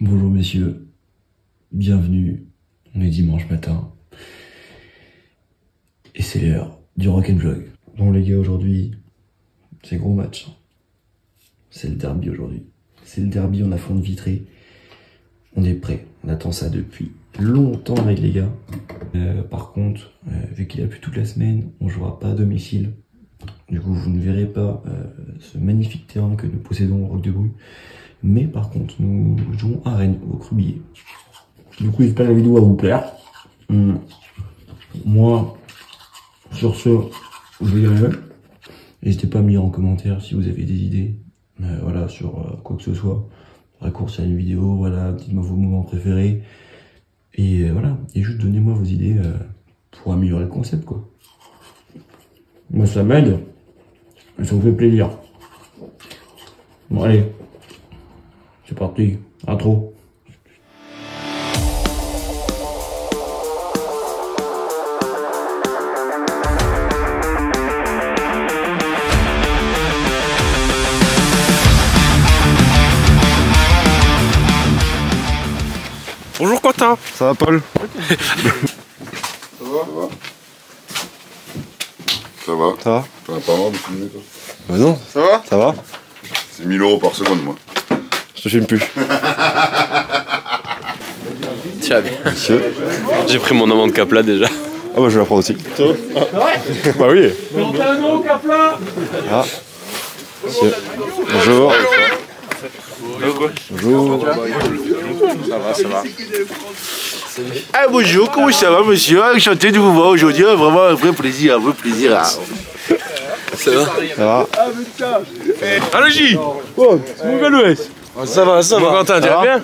Bonjour messieurs, bienvenue, on est dimanche matin, et c'est l'heure du Rock'n'Vlog. Bon les gars, aujourd'hui, c'est gros match, c'est le derby aujourd'hui, c'est le derby, on affronte Vitré, on est prêt, on attend ça depuis longtemps avec les gars. Par contre, vu qu'il a plu toute la semaine, on jouera pas à domicile, du coup vous ne verrez pas ce magnifique terrain que nous possédons au Roc de Bruges. Mais par contre, nous jouons à Rennes, au Crubillier. Du coup, j'espère que la vidéo va vous plaire. Moi, sur ce, je vais y aller. N'hésitez pas à me lire en commentaire si vous avez des idées, voilà, sur quoi que ce soit. Raccourci à une vidéo, voilà, dites-moi vos moments préférés. Et voilà, et juste donnez-moi vos idées pour améliorer le concept, quoi. Moi, ça m'aide, et ça vous fait plaisir. Bon, allez. C'est parti, intro. Bonjour Quentin. Ça va Paul? Ça va. Ça va? T'en as pas marre de filmer toi? Bah non. Ça va? Ça va? C'est 1000 € par seconde moi. Je te filme plus. Tiens bien. Monsieur. J'ai pris mon amende Capla déjà. Ah bah je vais la prendre aussi. Bah oui. Ah. Monsieur. Bonjour. Bonjour. Ça va. Ah bonjour, comment ça va monsieur? Enchanté de vous voir aujourd'hui, vraiment un vrai plaisir, Ça va. Ça va? Allô J. Oh, mon gars l'Ouest. Ça va. Bon Quentin, tu vas bien?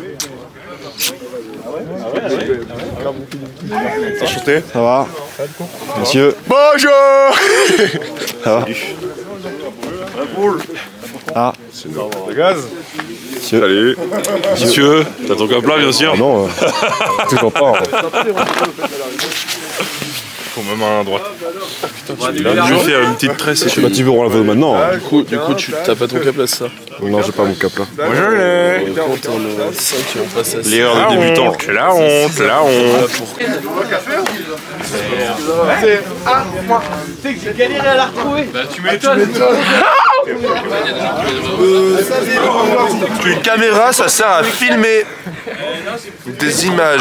Enchanté. Ça va? Monsieur. Bonjour. Ça va? Ah. Le gaz? Monsieur. Allez. Monsieur, t'as ton Capla bien sûr? Ah non, toujours pas. Faut même à droite. Je vais faire une petite tresse et Je sais pas, tu veux, on la voit maintenant. Du coup, tu t'as pas ton Capla, c'est ça? Non, j'ai pas mon cap là. Bonjour Quand on a 5 qui ont passé à 6. l'erreur de débutant. La honte. Une caméra, ça sert à filmer des images.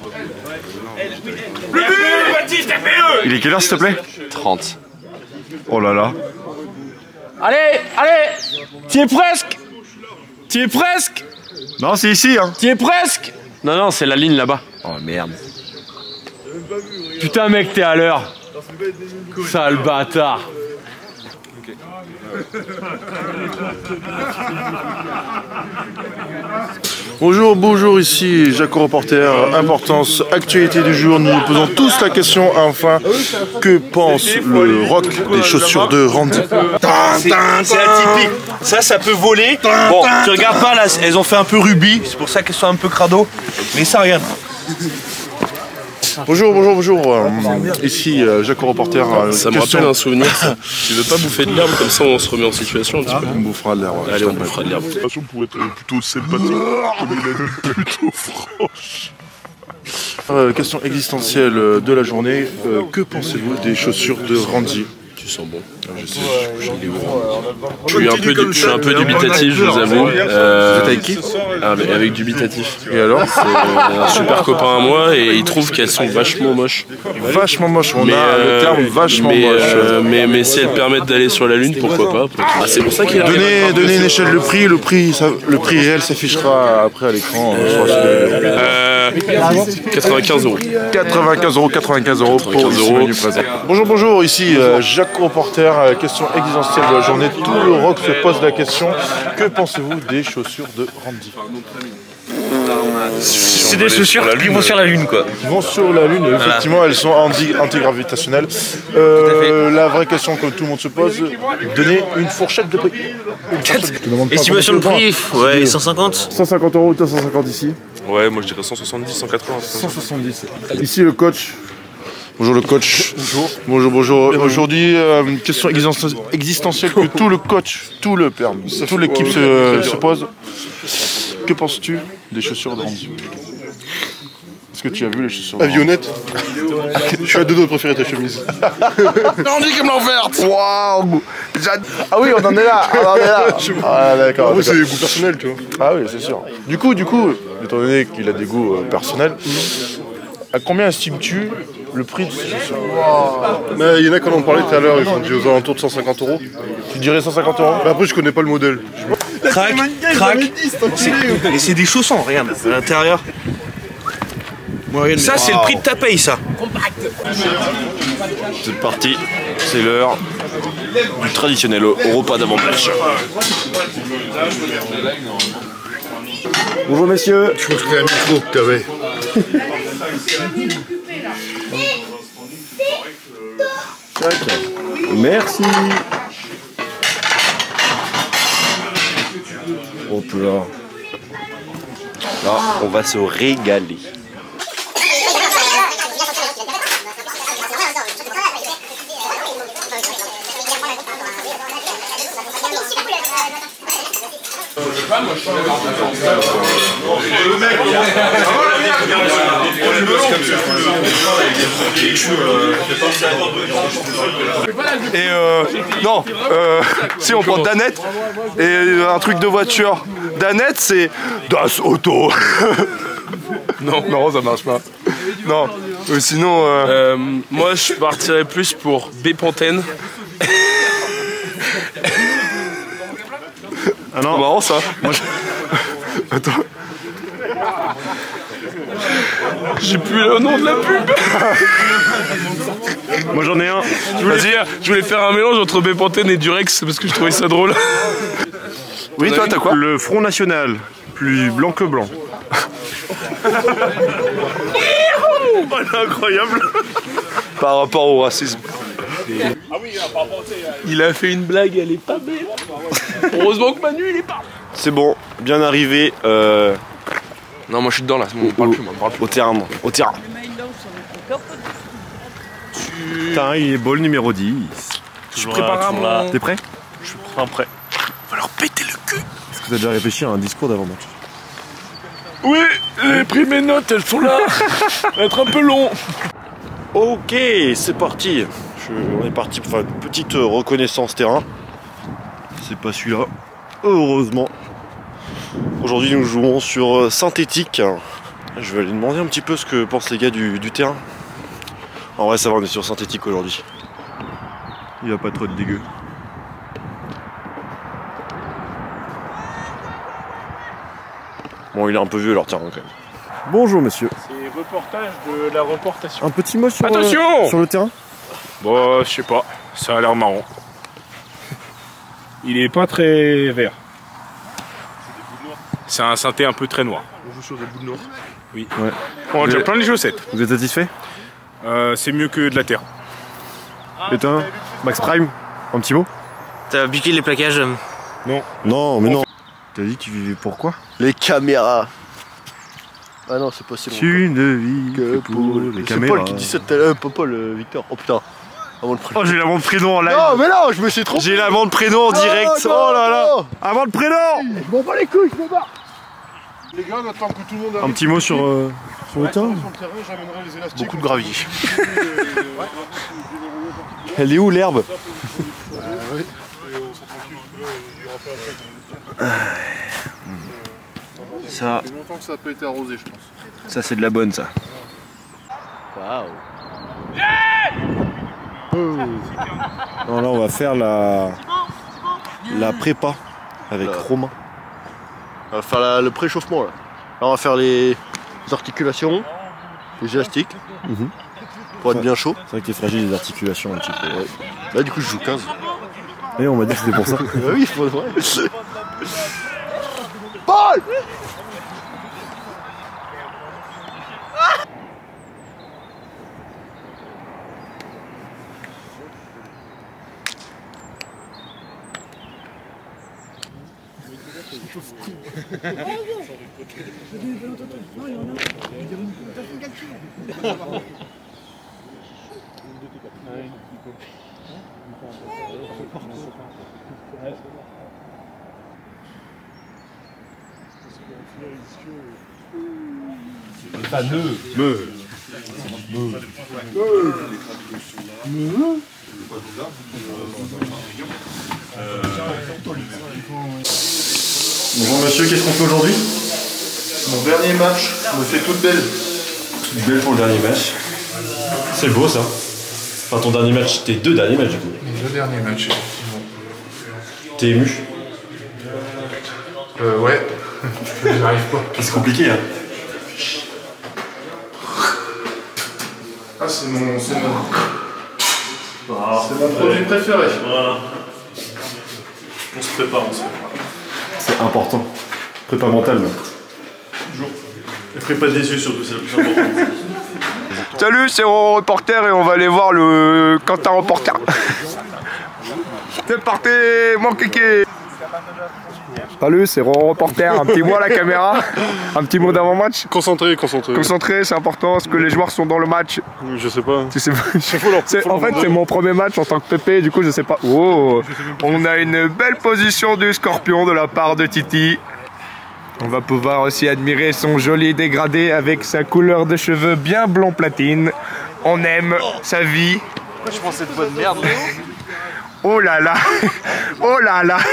Il est quelle heure s'il te plaît? 30. Oh là là. Allez, t'y es presque, Non, c'est ici hein. t'y es presque. Non, c'est la ligne là-bas. Oh merde. Putain mec, t'es à l'heure. Sale bâtard. Bonjour, ici Jaco Reporter, importance, actualité du jour, nous nous posons tous la question enfin, que pense le rock des chaussures de Randy? C'est atypique. Ça peut voler. Bon, tu regardes pas là, elles ont fait un peu rubis, c'est pour ça qu'elles sont un peu crado. Mais ça, regarde. Bonjour, ici Jaco Reporter. Ça me rappelle un souvenir. Tu veux pas bouffer de l'herbe comme ça on se remet en situation un petit peu? On bouffera de l'air. Allez, on bouffera de l'herbe. Pour être plutôt sympathique, comme il est plutôt franche. Question existentielle de la journée, que pensez-vous des chaussures de Randy? Tu sens bon. Je sais, Je suis un peu dubitatif, je vous avoue. Vous êtes avec qui? Avec dubitatif. Et alors? C'est un super copain à moi et il trouve qu'elles sont vachement moches. Vachement moche, on a le terme vachement moche. Mais si elles permettent d'aller sur la lune, pourquoi pas? Ah, c'est pour ça qu'il a Donnez une échelle de prix, le prix réel s'affichera après à l'écran. 95 €. 95 € pour ici menu présent. Bonjour, ici Jaco Reporter, question existentielle de la journée. Tout le rock se pose la question, que pensez-vous des chaussures de Randy? C'est des chaussures qui vont sur la lune, quoi. Ils vont sur la lune, effectivement, elles sont antigravitationnelles. La vraie question que tout le monde se pose, donnez une fourchette de prix. Estimation de prix, ouais, 150. 150 €, 250 ici. Ouais, moi je dirais 170, 180. 170. Ici le coach. Bonjour le coach. Bonjour. Aujourd'hui, une question existentielle que tout le coach, toute l'équipe se pose. que penses-tu des chaussures d'Andy? Est-ce que tu as vu les chaussures La violette. Je suis à deux doigts de préférer ta chemise. Andy qui me l'a offerte. Waouh. Ah oui, on en est là. Ah d'accord. Moi, c'est des goûts personnels, tu vois. Ah oui, c'est sûr. Du coup, étant donné qu'il a des goûts personnels, à combien estimes-tu le prix de ces chaussures? Mais il y en a qui en ont parlé tout à l'heure, ils sont dit aux alentours de 150 €. Tu dirais 150 €? Mais après, je connais pas le modèle. Crac. Et c'est des chaussons, regarde, à l'intérieur. Ça, c'est le prix de ta paye, ça. C'est parti, c'est l'heure du traditionnel repas d'avant-match. Bonjour messieurs. Je pense que c'était un micro que t'avais. Merci. Hop là. Là, on va se régaler. Et non, si on prend Danette et un truc de voiture. Danette c'est Das Auto. Non, ça marche pas. Non, sinon. Moi je partirais plus pour Bepanthen. Ah non, marrant ça. Attends. J'ai plus le nom de la pub. Moi j'en ai un. Je voulais faire un mélange entre Bepanthen et Durex parce que je trouvais ça drôle. Oui, toi t'as quoi? Le Front National, plus blanc que blanc. Incroyable. Par rapport au racisme. Il a fait une blague, elle est pas belle. Heureusement que Manu il est pas. C'est bon, bien arrivé Non, moi je suis dedans là, on parle plus, au terrain. Putain, il est beau le numéro 10. Je prépare à mon... T'es prêt? Je suis prêt. On va leur péter le cul. Est-ce que t'as déjà réfléchi à un discours d'avant-match? Oui, j'ai pris mes notes, elles sont là. Ça va être un peu long. Ok, c'est parti. On est parti pour faire une petite reconnaissance terrain. C'est pas celui-là, heureusement. Aujourd'hui, nous jouons sur synthétique. Je vais aller demander un petit peu ce que pensent les gars du terrain. En vrai, ça va, on est sur synthétique aujourd'hui. Il a pas trop de dégueu. Bon, il est un peu vieux leur terrain quand même. Bonjour monsieur. C'est reportage de la reportation. Un petit mot sur, Attention sur le terrain? Bon, je sais pas, ça a l'air marrant. Il est pas très vert. C'est un synthé un peu très noir. On joue sur des bouts de noir. Oui. Ouais. On a déjà plein les chaussettes. Vous êtes satisfait? C'est mieux que de la terre. Et toi, Max Prime, un petit mot? T'as piqué les plaquages? Non, mais non. T'as dit que tu vivais pour quoi? Les caméras. Ah non, c'est pas si long. Tu ne vis que pour les C'est caméras. Paul qui dit ça tout à l'heure, pas Paul, Victor. Oh putain. Avant le prénom. Oh, j'ai l'avant de prénom en live. Non, mais non, je me suis trompé. J'ai l'avant de prénom en direct. non, Oh là là. non. Avant de prénom. Bon, pas les couilles, je me barre. Les gars, on attend que tout le monde arrive. Un petit mot sur le terrain. Beaucoup de gravier. Elle est où l'herbe? Ça. fait longtemps que ça n'a pas été arrosé, je pense. Ça c'est de la bonne ça. Waouh. Non, là on va faire la prépa avec Romain. On va faire le préchauffement là. Là on va faire les articulations, les élastiques, pour être bien chaud. C'est vrai que t'es fragile les articulations un petit peu. Ouais. Là du coup je joue 15. Et on m'a dit que c'était pour ça. Oui, c'est vrai. Paul! Bonjour monsieur, qu'est-ce qu'on fait aujourd'hui? Mon dernier match, je me fais toute belle. Toute belle pour le dernier match. C'est beau ça. Enfin ton dernier match, tes deux derniers matchs du coup. Les 2 derniers matchs, effectivement. T'es ému? Ouais. J'arrive pas. C'est compliqué hein. Ah, c'est mon produit préféré. Voilà. On se prépare, on se prépare. C'est important. Prépa mentale. Toujours. Et prépa des yeux surtout, c'est le plus important. Salut, c'est Roro Reporter et on va aller voir le Quentin Reporter. C'est parti, mon kéké. Salut, c'est Roro Reporter. Un petit mot à la caméra. Un petit mot d'avant-match. Concentré. Concentré, c'est important. Est-ce que les joueurs sont dans le match? Je sais pas. Tu sais pas. En fait, c'est mon premier match en tant que Pépé, du coup, je sais pas. Oh, on a une belle position du Scorpion de la part de Titi. On va pouvoir aussi admirer son joli dégradé avec sa couleur de cheveux bien blond platine. On aime sa vie. Je prends cette bonne merde. Oh là là. Oh là là.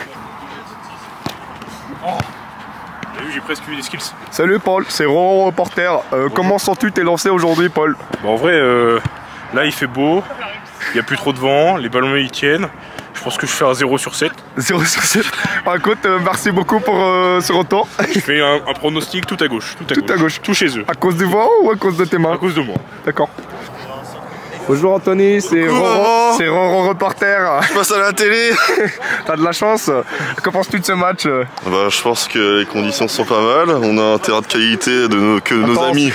T'as vu, j'ai presque eu des skills. Salut Paul, c'est Roro Reporter. Comment sens-tu tes lancers aujourd'hui, Paul? Bon, en vrai, là il fait beau, il n'y a plus trop de vent, les ballons ils tiennent. Je pense que je fais un 0 sur 7. 0 sur 7. Écoute, merci beaucoup pour ce retour. Je fais un pronostic tout à gauche. Tout à gauche. Tout chez eux. À cause du vent ou à cause de tes mains? À cause de moi. D'accord. Bonjour Anthony, c'est Roro Reporter. Je passe à la télé. T'as de la chance. Que penses-tu de ce match? Bah, je pense que les conditions sont pas mal. On a un terrain de qualité que nos amis,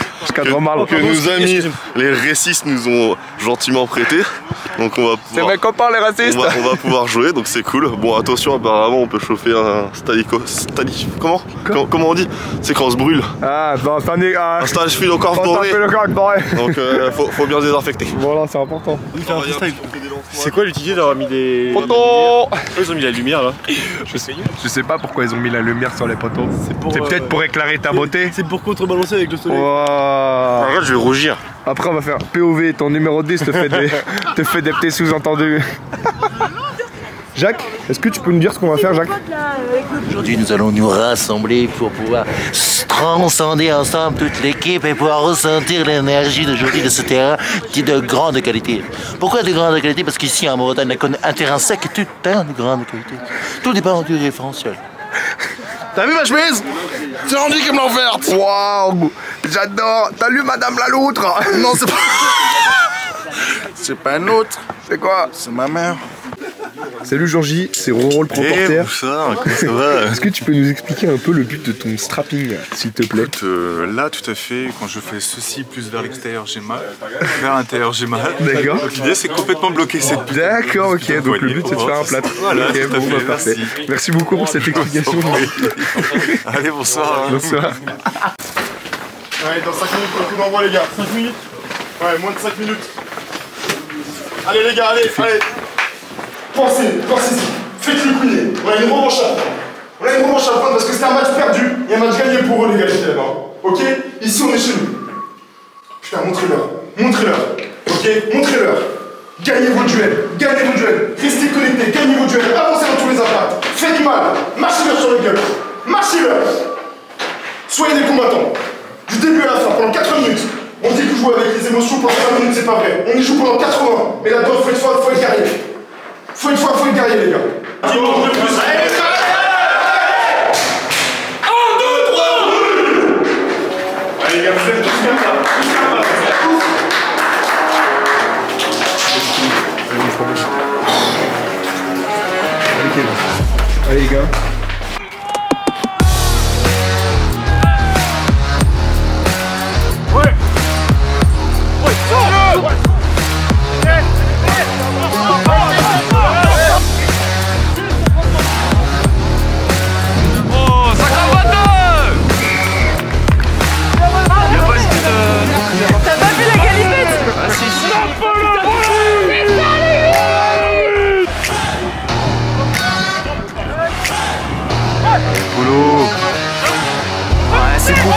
les racistes nous ont gentiment prêté. Donc on va C'est mes copains les racistes. on va pouvoir jouer, donc c'est cool. Bon, attention, apparemment on peut chauffer un comment on dit? C'est quand on se brûle. Ah, non, Un stage fil encore doré. Donc faut bien désinfecter. Voilà, c'est important. C'est quoi l'utilité d'avoir mis des... Poteaux. Ils ont mis la lumière là. Je sais pas pourquoi ils ont mis la lumière sur les poteaux. C'est peut-être pour éclairer ta beauté. C'est pour contrebalancer avec le soleil. Wow. Arrête, je vais rougir. Après on va faire POV, ton numéro 10 te fait des petits sous-entendus. Jacques, est-ce que tu peux nous dire ce qu'on va faire, Jacques? Aujourd'hui, nous allons nous rassembler pour pouvoir transcender ensemble toute l'équipe et pouvoir ressentir l'énergie d'aujourd'hui de ce terrain qui est de grande qualité. Pourquoi de grande qualité? Parce qu'ici, en Bretagne, on a un terrain sec et tout terrain de grande qualité. Tout dépend du référentiel. T'as vu ma chemise? C'est rendu qui me l'a offerte. Waouh, j'adore. T'as lu Madame la Loutre? Non, c'est pas... C'est pas un autre. C'est quoi? C'est ma mère. Salut Jean-J, c'est Roro le reporter. Comment ça va? Est-ce que tu peux nous expliquer un peu le but de ton strapping, s'il te plaît? Là, tout à fait, quand je fais ceci plus vers l'extérieur, j'ai mal. Vers l'intérieur, j'ai mal. D'accord. Donc l'idée, c'est complètement bloquer cette putain. D'accord, ok. Donc le but, c'est de faire un plâtre. Voilà, ok, bon, bah, parfait. Merci beaucoup pour cette explication. Allez, bonsoir. Bonsoir. Allez, dans 5 minutes, le coup d'envoi, les gars. 5 minutes? Ouais, moins de 5 minutes. Allez, les gars, allez. Pensez, faites-le couiller. On a une revanche à prendre parce que c'était un match perdu et un match gagné pour eux, les gars, j'étais là-bas. Ok? Ici, on est chez nous. Putain, montrez-leur. Ok? Montrez-leur. Gagnez vos duels. Restez connectés, gagnez vos duels. Avancez dans tous les attaques. Faites mal. Marchez-leur sur la gueule. Marchez-leur. Soyez des combattants. Du début à la fin, pendant 4 minutes. On dit que jouer avec les émotions pendant 5 minutes, c'est pas vrai. On y joue pendant 80. Mais là-dedans, faut être guerrier. Faut être guerrier, les gars. Dimanche de plus. Allez, 1, 2, 3, brûle. Allez, les gars, vous êtes tous comme ça. Allez, les gars.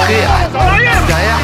rentrer derrière.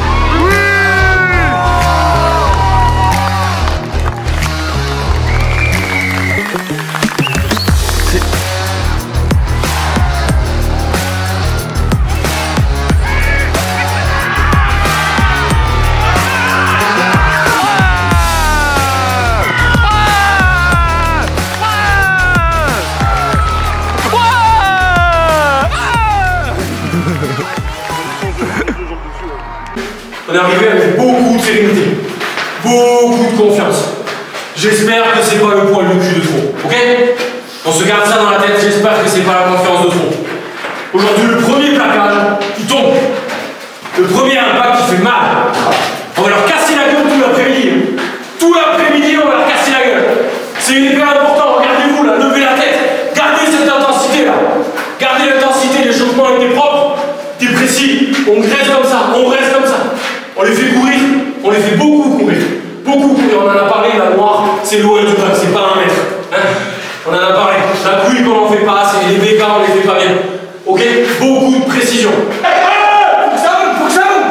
On est arrivé avec beaucoup de sérénité, beaucoup de confiance. J'espère que c'est pas le poil de cul de trop, ok? On se garde ça dans la tête, j'espère que c'est pas la confiance de trop. Aujourd'hui, le premier plaquage qui tombe, le premier impact qui fait mal, on va leur casser la gueule tout l'après-midi. Tout l'après-midi, on va leur casser la gueule. C'est hyper important, regardez-vous là, levez la tête, gardez cette intensité là. Gardez l'intensité, l'échauffement était propre, t'es précis, on reste comme ça, on reste comme ça. On les fait courir, on les fait beaucoup courir. Beaucoup courir, on en a parlé, la noire, c'est l'eau et du bac, c'est pas un mètre. Hein, on en a parlé, la pluie qu'on en fait pas, c'est les bécas, on les fait pas bien. Ok? Beaucoup de précision. Faut que ça monte, faut que ça monte.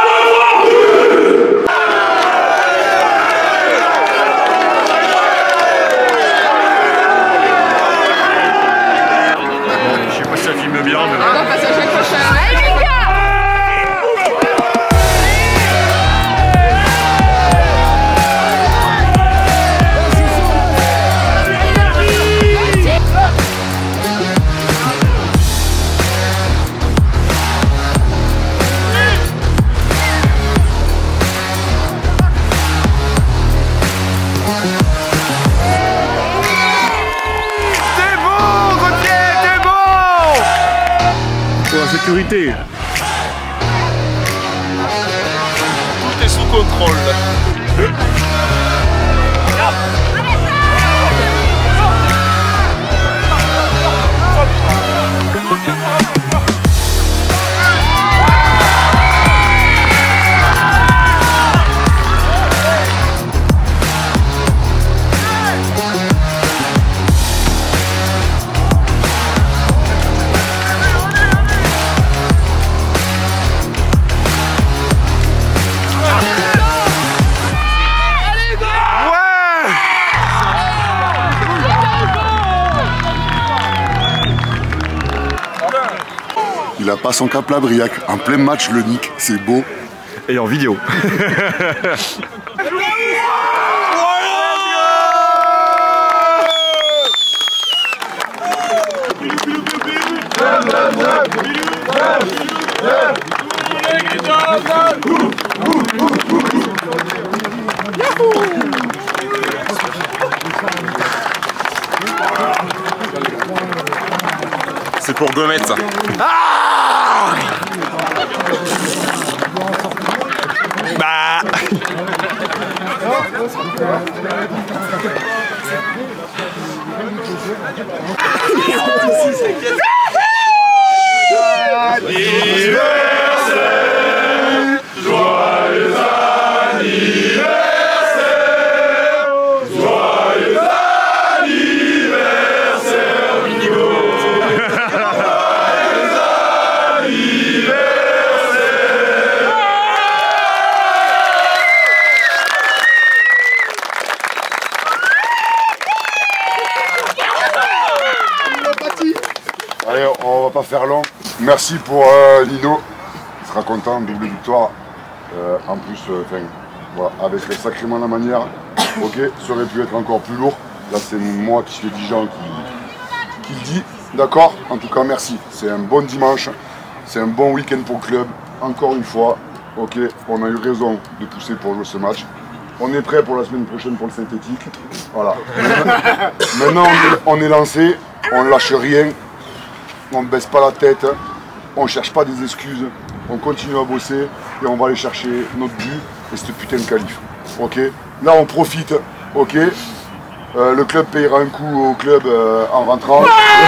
Je sais pas si ça filme bien, mais... On passe à chaque fois. Sécurité. Tout est sous contrôle. Il a pas son cap là, Briac. En plein match, le nick, c'est beau. Et en vidéo. C'est pour Gomet ça. Bah. Allez, on va pas faire long. Merci pour Nino. Il sera content, double victoire. En plus, voilà, avec sacrément la manière. Ok, ça aurait pu être encore plus lourd. Là, c'est moi qui suis exigeant qui le dit. D'accord? En tout cas, merci. C'est un bon dimanche. C'est un bon week-end pour le club. Encore une fois, ok, on a eu raison de pousser pour jouer ce match. On est prêt pour la semaine prochaine pour le synthétique. Voilà. Maintenant, on est lancé. On lâche rien. On ne baisse pas la tête. On ne cherche pas des excuses. On continue à bosser et on va aller chercher notre but et cette putain de qualif. Ok? Là, on profite. Ok? Le club payera un coup au club en rentrant.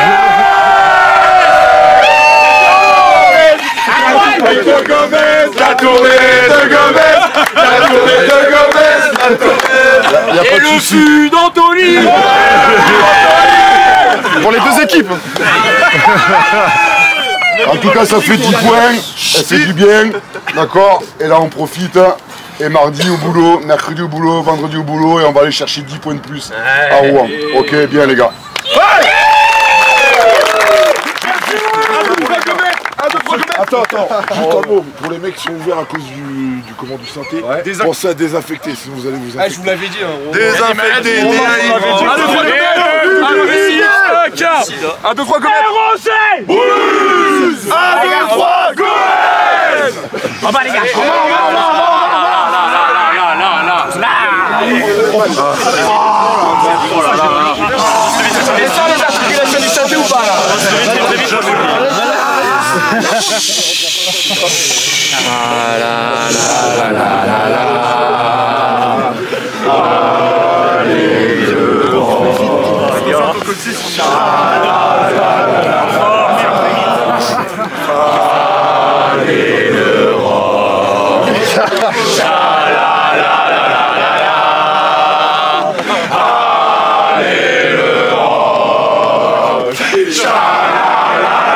De Gomez, la tournée de Gomez, la tournée de Gomez, la tournée. Et le fût d'Anthony. Pour les deux équipes. En tout cas, ça fait 10 points, ça fait du bien, d'accord? Et là, on profite. Et mardi au boulot, mercredi au boulot, vendredi au boulot, et on va aller chercher 10 points de plus à Rouen. Ok, bien les gars. Attends, juste un mot, pour les mecs qui sont ouverts à cause du synthé, pensez à désinfecter, sinon vous allez vous infecter. Je vous l'avais dit, Désinfecter, 1, 2, 3, go! 1, 2, 3, go! En bas les gars. Et ça, les articulations du synthé ou pas là? Allez